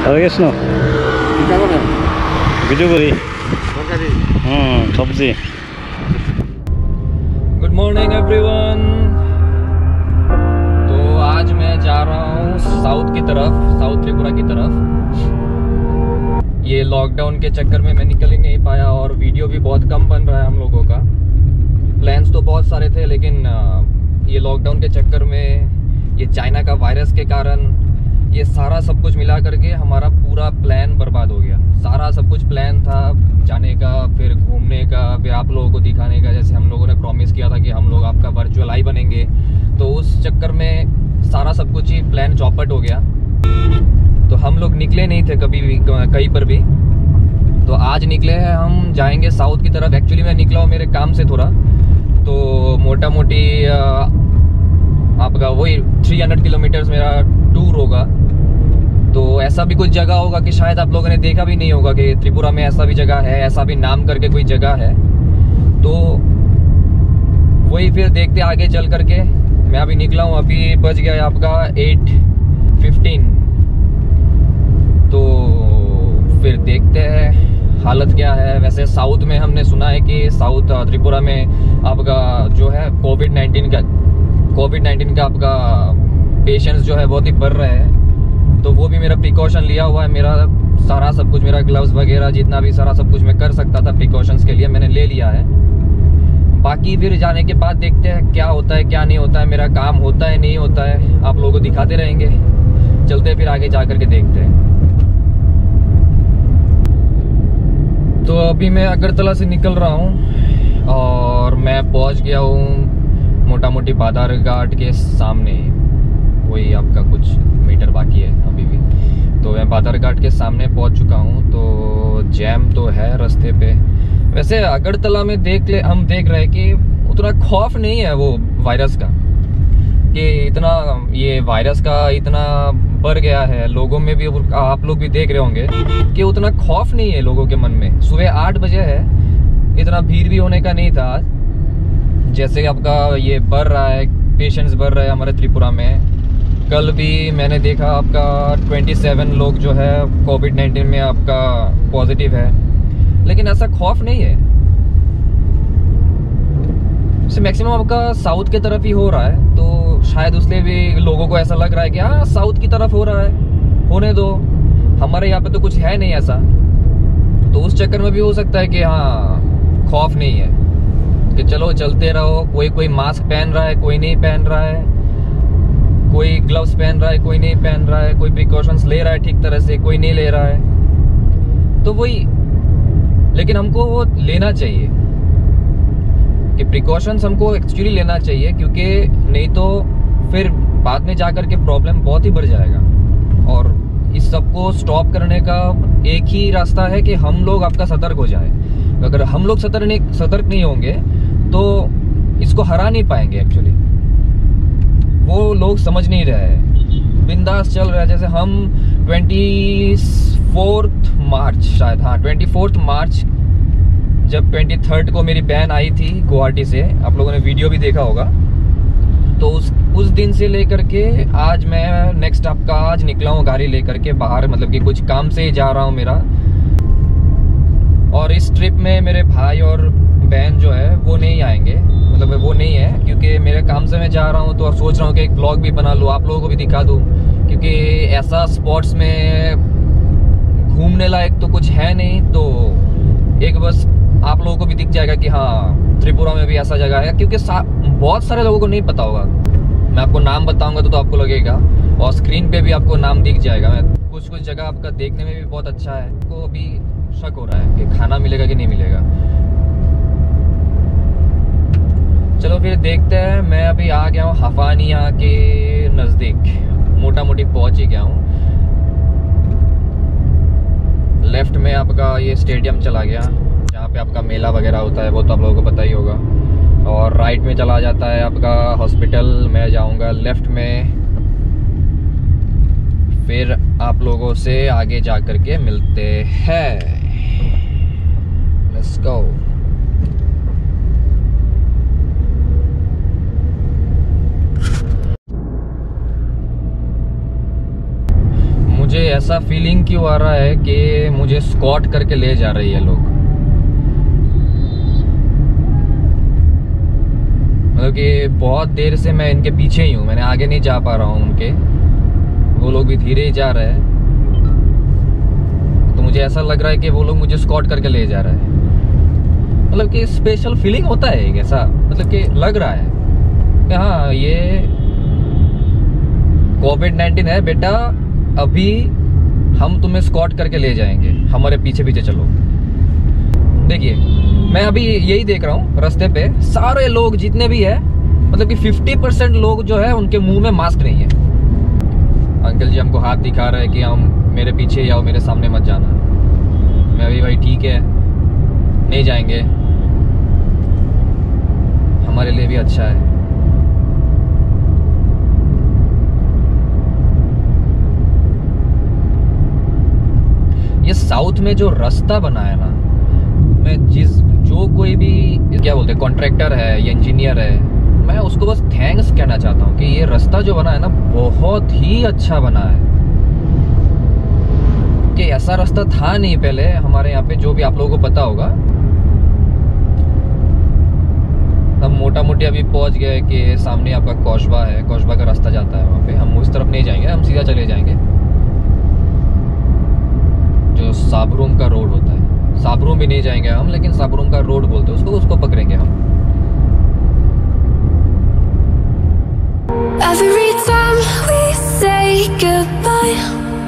কৃষ্ণ বিজুগুড়ি सब्जी। Good morning everyone. तो आज मैं जा रहा हूँ साउथ की तरफ, साउथ त्रिपुरा की तरफ। ये लॉकडाउन के चक्कर में मैं निकल ही नहीं पाया और वीडियो भी बहुत कम बन रहा है हम लोगों का। प्लान्स तो बहुत सारे थे, लेकिन ये लॉकडाउन के चक्कर में, ये चाइना का वायरस के कारण, ये सारा सब कुछ मिला करके हमारा पूरा प्लान बर्बाद हो गया। सारा सब कुछ प्लान था जाने का, फिर घूमने का, फिर आप लोगों को दिखाने का। जैसे हम लोगों ने प्रॉमिस किया था कि हम लोग आपका वर्चुअल आई बनेंगे, तो उस चक्कर में सारा सब कुछ ही प्लान चौपट हो गया। तो हम लोग निकले नहीं थे कभी भी कहीं पर भी। तो आज निकले हैं, हम जाएंगे साउथ की तरफ। एक्चुअली मैं निकला हूँ मेरे काम से थोड़ा, तो मोटा मोटी आपका वही 300 किलोमीटर्स मेरा टूर होगा। तो ऐसा भी कुछ जगह होगा कि शायद आप लोगों ने देखा भी नहीं होगा कि त्रिपुरा में ऐसा भी जगह है, ऐसा भी नाम करके कोई जगह है। तो वही फिर देखते आगे चल करके। मैं अभी निकला हूँ, अभी बज गया है आपका 8:15। तो फिर देखते हैं हालत क्या है। वैसे साउथ में हमने सुना है कि साउथ त्रिपुरा में आपका जो है कोविड-19 का आपका पेशेंट्स जो है बहुत ही बढ़ रहे हैं। तो वो भी मेरा प्रिकॉशन लिया हुआ है। मेरा सारा सब कुछ, मेरा ग्लव्स वगैरह जितना भी सारा सब कुछ मैं कर सकता था प्रिकॉशंस के लिए, मैंने ले लिया है। बाकी फिर जाने के बाद देखते हैं क्या होता है क्या नहीं होता है, मेरा काम होता है नहीं होता है, आप लोगों को दिखाते रहेंगे। चलते फिर आगे जा करके देखते हैं। तो अभी मैं अगरतला से निकल रहा हूँ और मैं पहुँच गया हूँ मोटा मोटी बाधारघाट के सामने। वही आपका कुछ मीटर बाकी है अभी भी। तो मैं बाधारघाट के सामने पहुंच चुका हूं। तो जैम तो है रास्ते पे। वैसे अगरतला में हम देख रहे हैं कि उतना खौफ नहीं है वो वायरस का, कि इतना ये वायरस का इतना बढ़ गया है लोगों में भी। आप लोग भी देख रहे होंगे कि उतना खौफ नहीं है लोगों के मन में। सुबह 8 बजे है, इतना भीड़ भी होने का नहीं था। जैसे आपका ये बढ़ रहा है, पेशेंट्स बढ़ रहे हैं हमारे त्रिपुरा में। कल भी मैंने देखा आपका 27 लोग जो है कोविड-19 में आपका पॉजिटिव है, लेकिन ऐसा खौफ नहीं है। मैक्सिमम आपका साउथ की तरफ ही हो रहा है, तो शायद उसलिए भी लोगों को ऐसा लग रहा है कि हाँ साउथ की तरफ हो रहा है, होने दो, हमारे यहाँ पे तो कुछ है नहीं ऐसा। तो उस चक्कर में भी हो सकता है कि हाँ खौफ नहीं है, कि चलो चलते रहो। कोई मास्क पहन रहा है, कोई नहीं पहन रहा है, कोई ग्लव्स पहन रहा है, कोई नहीं पहन रहा है, कोई प्रिकॉशंस ले रहा है ठीक तरह से, कोई नहीं ले रहा है। तो वही, लेकिन हमको वो लेना चाहिए कि प्रिकॉशंस हमको एक्चुअली लेना चाहिए, क्योंकि नहीं तो फिर बाद में जाकर के प्रॉब्लम बहुत ही बढ़ जाएगा। और इस सबको स्टॉप करने का एक ही रास्ता है कि हम लोग आपका सतर्क हो जाए। अगर हम लोग सतर्क नहीं होंगे तो इसको हरा नहीं पाएंगे। एक्चुअली वो लोग समझ नहीं रहे हैं, बिंदास चल रहा है। जैसे हम 24 मार्च, शायद हाँ 24 मार्च, जब 23 को मेरी बहन आई थी गुवाहाटी से, आप लोगों ने वीडियो भी देखा होगा। तो उस दिन से लेकर के आज मैं नेक्स्ट आपका आज निकला हूँ गाड़ी लेकर के बाहर, मतलब कि कुछ काम से ही जा रहा हूँ मेरा। और इस ट्रिप में मेरे भाई और बहन जो है वो नहीं आएंगे, मतलब वो नहीं है, क्योंकि मेरे काम से मैं जा रहा हूँ। तो सोच रहा हूँ कि एक ब्लॉग भी बना लूँ, आप लोगों को भी दिखा दूँ, क्योंकि ऐसा स्पॉट्स में घूमने लायक तो कुछ है नहीं। तो एक बस आप लोगों को भी दिख जाएगा कि हाँ त्रिपुरा में भी ऐसा जगह है, क्योंकि बहुत सारे लोगों को नहीं पता होगा। मैं आपको नाम बताऊंगा तो आपको लगेगा, और स्क्रीन पे भी आपको नाम दिख जाएगा। कुछ जगह आपका देखने में भी बहुत अच्छा है। आपको अभी शक हो रहा है कि खाना मिलेगा कि नहीं मिलेगा। चलो फिर देखते हैं। मैं अभी आ गया हूँ हफानिया के नज़दीक, मोटा मोटी पहुँच ही गया हूँ। लेफ्ट में आपका ये स्टेडियम चला गया, जहाँ पे आपका मेला वगैरह होता है, वो तो आप लोगों को पता ही होगा। और राइट में चला जाता है आपका हॉस्पिटल। मैं जाऊँगा लेफ्ट में, फिर आप लोगों से आगे जा करके मिलते हैं। Let's go. मुझे ऐसा फीलिंग क्यों आ रहा है कि मुझे स्कॉट करके ले जा रही है लोग। मतलब कि बहुत देर से मैं इनके पीछे ही हूँ, मैंने आगे नहीं जा पा रहा हूँ उनके, वो लोग भी धीरे ही जा रहे हैं। तो मुझे ऐसा लग रहा है कि वो लोग मुझे स्कॉट करके ले जा रहे हैं। मतलब कि स्पेशल फीलिंग होता है एक ऐसा, मतलब कि लग रहा है कि हाँ ये कोविड-19 है बेटा, अभी हम तुम्हें स्कॉट करके ले जाएंगे, हमारे पीछे पीछे चलो। देखिए मैं अभी यही देख रहा हूँ रास्ते पे, सारे लोग जितने भी है, मतलब कि 50% लोग जो है उनके मुंह में मास्क नहीं है। अंकल जी हमको हाथ दिखा रहे हैं कि हम मेरे पीछे आओ, मेरे सामने मत जाना। मैं अभी भाई ठीक है, नहीं जाएंगे, हमारे लिए भी अच्छा है। ये साउथ में जो रास्ता बना है ना, मैं जो कोई भी क्या बोलते हैं कॉन्ट्रैक्टर है या इंजीनियर है, मैं उसको बस थैंक्स कहना चाहता हूँ कि ये रास्ता जो बना है ना बहुत ही अच्छा बना है। कि ऐसा रास्ता था नहीं पहले हमारे यहाँ पे, जो भी आप लोगों को पता होगा। हम मोटा मोटी अभी पहुंच गए कि सामने आपका कौशबा है, कौशबा का रास्ता जाता है वहाँ पे। हम उस तरफ नहीं जाएंगे, हम सीधा चले जाएंगे जो साबरूम का रोड होता है। साबरूम भी नहीं जाएंगे हम, लेकिन साबरूम का रोड बोलते हैं उसको पकड़ेंगे हम। Every time we say goodbye,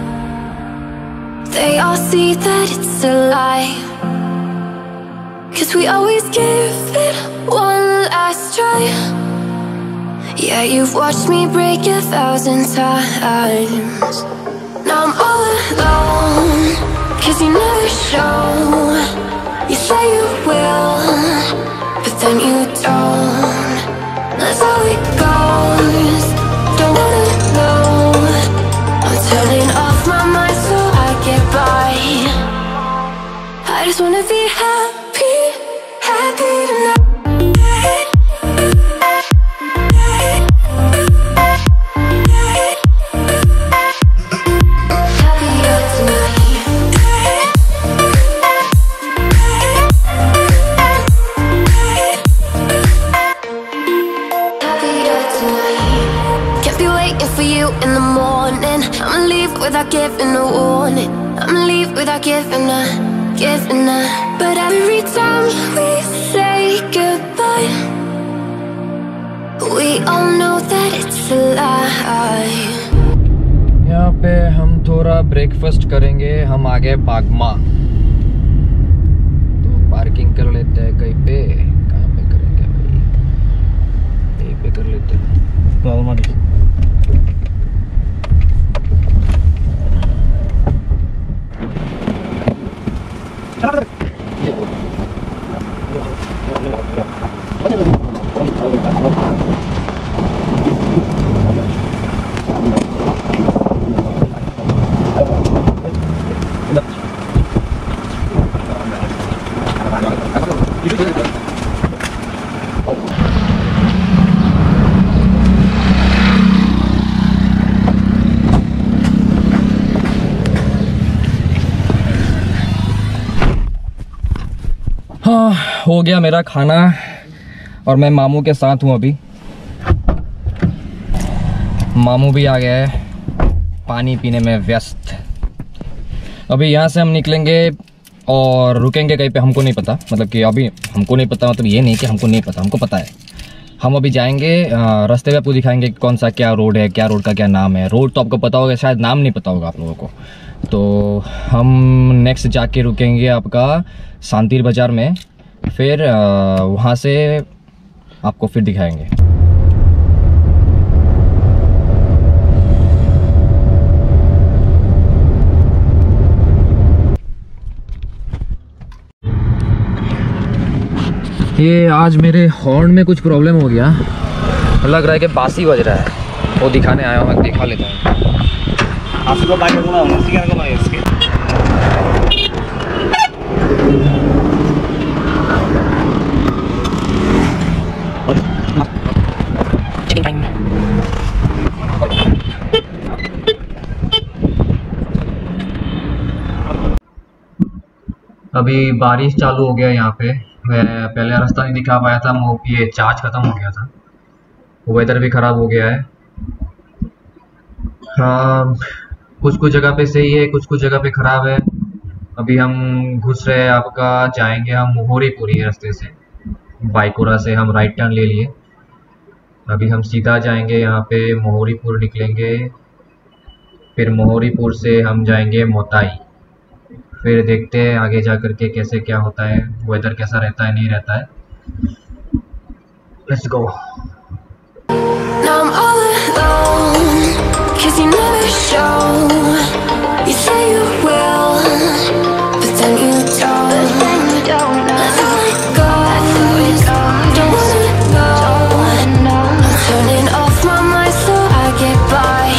they all see that it's a lie. 'Cause we always give it one last try. Yeah, you've watched me break 1,000 times. Now I'm all alone, 'cause you never show. You say you will, but then you don't. That's how it goes. Don't wanna know. I'm turning off my mind so I get by. I just wanna be happy, happy tonight. Without giving a warning, I'ma leave without giving a. But every time we say goodbye, we all know that it's a lie. यहाँ पे हम थोड़ा breakfast करेंगे। हम आ गए बागमा, तो parking कर लेते हैं कहीं पे। कहाँ पे करेंगे भाई? यहीं पे कर लेते हैं। हाँ, हो गया मेरा खाना और मैं मामू के साथ हूँ अभी। मामू भी आ गया है पानी पीने में व्यस्त। अभी यहाँ से हम निकलेंगे और रुकेंगे कहीं पे, हमको नहीं पता। मतलब कि अभी हमको नहीं पता, मतलब ये नहीं कि हमको नहीं पता, हमको पता है। हम अभी जाएंगे, रास्ते पे आपको दिखाएंगे कौन सा क्या रोड है, क्या रोड का क्या नाम है। रोड तो आपको पता होगा, शायद नाम नहीं पता होगा आप लोगों को। तो हम नेक्स्ट जाके रुकेंगे आपका शांतिर बाज़ार में, फिर वहाँ से आपको फिर दिखाएंगे। ये आज मेरे हॉर्न में कुछ प्रॉब्लम हो गया, लग रहा है कि बासी बज रहा है। वो दिखाने आया हूँ, मैं दिखा लेता हूँ। अभी बारिश चालू हो गया यहाँ पे। मैं पहले रास्ता नहीं दिखा पाया था, ये चार्ज ख़त्म हो गया था। वेदर भी ख़राब हो गया है। हाँ, कुछ कुछ जगह पे सही है, कुछ कुछ जगह पे ख़राब है। अभी हम घुस रहे हैं, आपका जाएंगे हम मोहरीपुरी रास्ते से। बाइकोरा से हम राइट टर्न ले लिए। अभी हम सीधा जाएंगे, यहाँ पे मोहरीपुर निकलेंगे। फिर मोहरीपुर से हम जाएंगे मोताई। फिर देखते हैं आगे जा कर के कैसे क्या होता है, वेदर कैसा रहता है नहीं रहता है। Let's go. Now I'm all alone, 'cause you never show. You say you will, but then you don't. Let's let go, don't wanna know. I'm turning off my mind so I get by.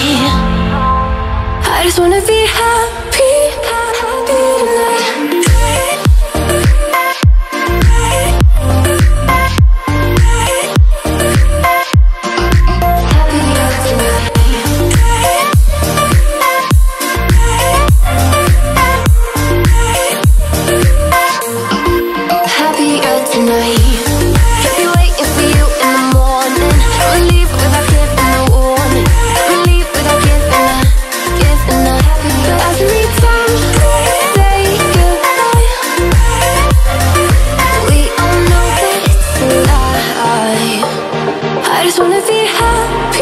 I just wanna be happy, happy tonight. I just wanna be happy.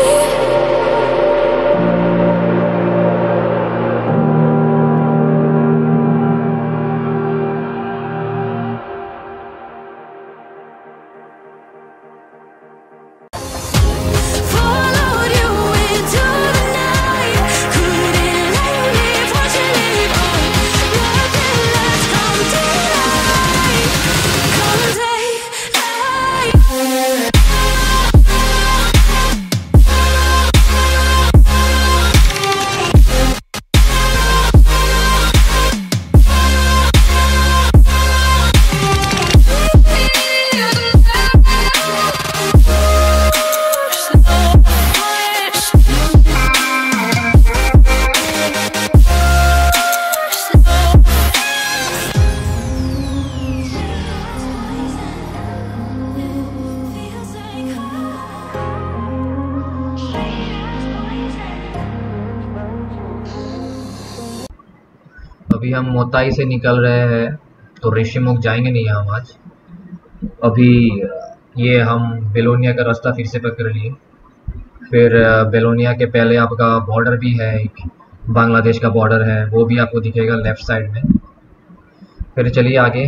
Followed you into the night, couldn't leave what you leave on. Nothing less come daylight, come daylight. अभी हम मोताई से निकल रहे हैं, तो ऋषिमुख जाएंगे नहीं हम आज। अभी ये हम बेलोनिया का रास्ता फिर से पकड़ लिए। फिर बेलोनिया के पहले आपका बॉर्डर भी है, एक बांग्लादेश का बॉर्डर है, वो भी आपको दिखेगा लेफ्ट साइड में। फिर चलिए आगे।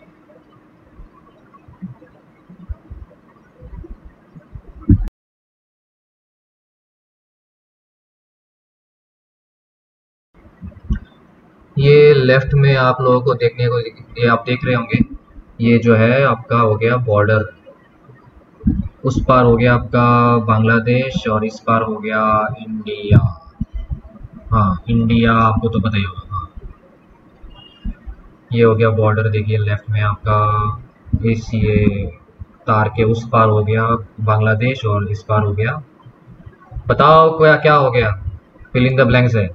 ये लेफ्ट में आप लोगों को देखने को, ये आप देख रहे होंगे, ये जो है आपका हो गया बॉर्डर। उस पार हो गया आपका बांग्लादेश और इस पार हो गया इंडिया। हाँ, इंडिया आपको तो पता ही होगा। हाँ, ये हो गया बॉर्डर। देखिए लेफ्ट में आपका इस ये तार के उस पार हो गया बांग्लादेश और इस पार हो गया, बताओ क्या क्या हो गया, फिल इन द ब्लैंक्स है।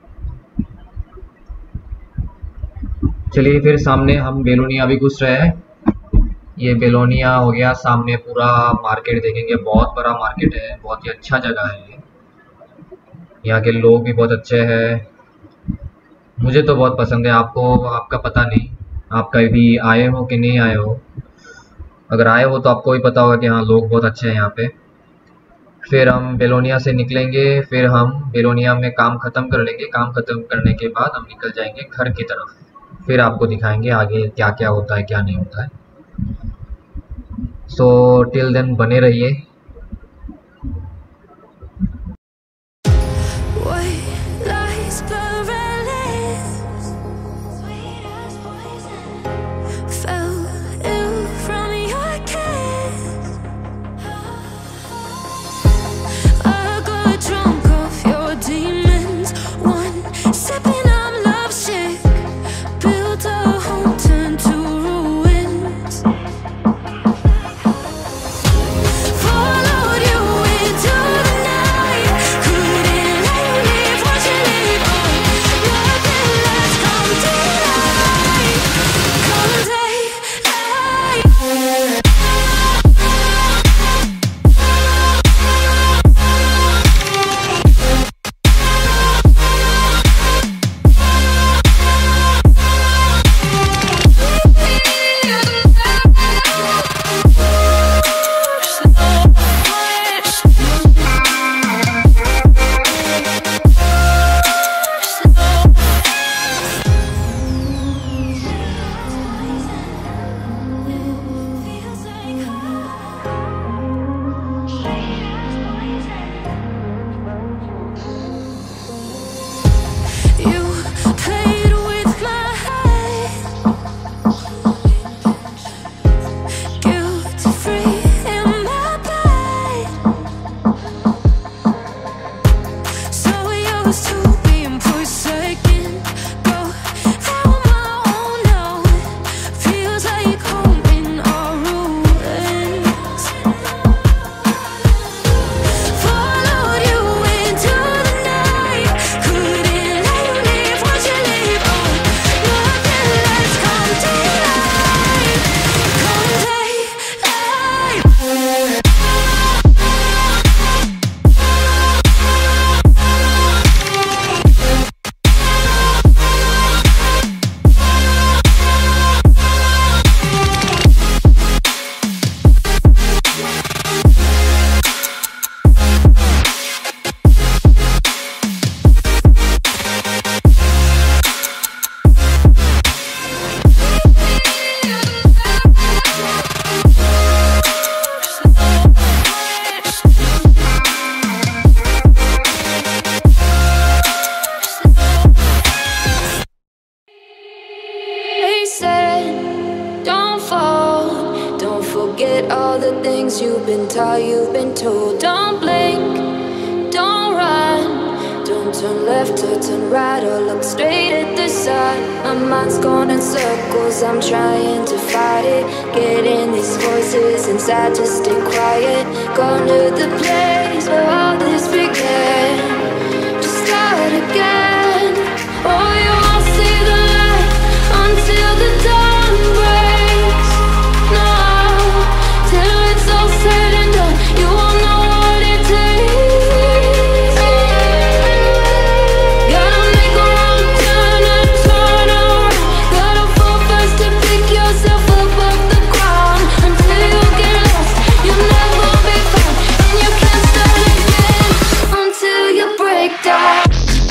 चलिए फिर सामने हम बेलोनिया भी घुस रहे हैं। ये बेलोनिया हो गया सामने, पूरा मार्केट देखेंगे, बहुत बड़ा मार्केट है, बहुत ही अच्छा जगह है ये। यहाँ के लोग भी बहुत अच्छे हैं, मुझे तो बहुत पसंद है। आपको, आपका पता नहीं आप कभी आए हो कि नहीं आए हो। अगर आए हो तो आपको भी पता होगा कि हाँ लोग बहुत अच्छे हैं यहाँ पे। फिर हम बेलोनिया से निकलेंगे, फिर हम बेलोनिया में काम ख़त्म कर लेंगे। काम ख़त्म करने के बाद हम निकल जाएंगे घर की तरफ। फिर आपको दिखाएंगे आगे क्या क्या होता है क्या नहीं होता है। सो टिल देन बने रहिए। For things you've been taught, you've been told. Don't blink, don't run, don't turn left or turn right or look straight at the sun. My mind's gone in circles, I'm trying to fight it. Getting these voices inside to stay quiet. Gone to the place where all this began. Just start again. Oh, you won't see the light until the dawn breaks. No, till it's all said and done, you won't know what it takes. Gotta make a wrong turn and turn around. Gotta fall fast to pick yourself up off the ground. Until you get lost, you'll never be found. And you can't start again until you break down.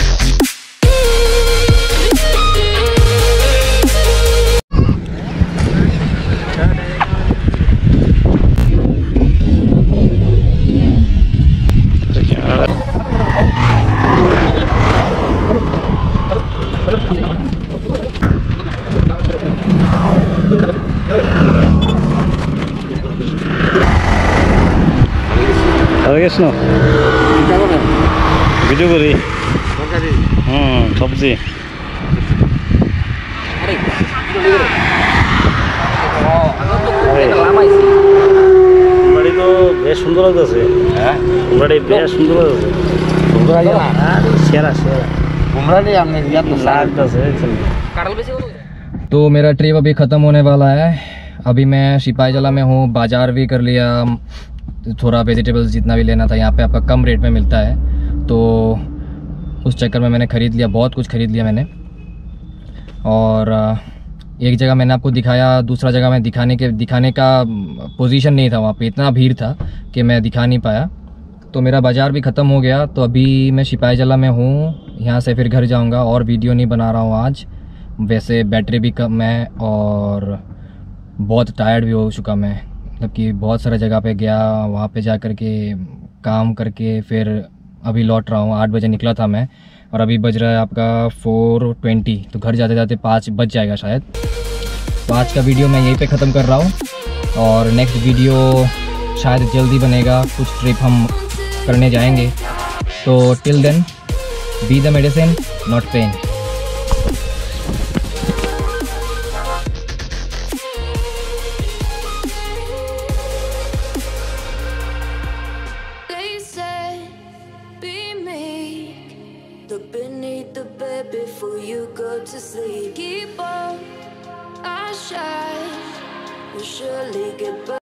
Krishna video করি সবজি বাড়ি তো বেশ সুন্দর লাগতেছে। হ্যাঁ বাড়ি বেশ সুন্দর লাগতেছে। সুন্দর লাগে না সেরা সেরা घूमरा नहीं हमने यार तो लागতেছে। तो मेरा ट्रिप अभी ख़त्म होने वाला है। अभी मैं सिपाही जला में हूँ, बाज़ार भी कर लिया, थोड़ा वेजिटेबल्स जितना भी लेना था यहाँ पे आपका कम रेट में मिलता है, तो उस चक्कर में मैंने ख़रीद लिया, बहुत कुछ ख़रीद लिया मैंने। और एक जगह मैंने आपको दिखाया, दूसरा जगह मैं दिखाने का पोजीशन नहीं था, वहाँ पे इतना भीड़ था कि मैं दिखा नहीं पाया। तो मेरा बाज़ार भी ख़त्म हो गया। तो अभी मैं सिपाही जला में हूँ, यहाँ से फिर घर जाऊँगा और वीडियो नहीं बना रहा हूँ आज। वैसे बैटरी भी कम है और बहुत टायर्ड भी हो चुका मैं, मतलब कि बहुत सारा जगह पे गया, वहाँ पे जा कर के काम करके फिर अभी लौट रहा हूँ। 8 बजे निकला था मैं और अभी बज रहा है आपका 4:20, तो घर जाते जाते 5 बज जाएगा शायद। तो आज का वीडियो मैं यहीं पे ख़त्म कर रहा हूँ और नेक्स्ट वीडियो शायद जल्दी बनेगा, कुछ ट्रिप हम करने जाएंगे। तो till then be the medicine not pain. Look beneath the bed before you go to sleep. Keep on, I shine. You'll surely get better.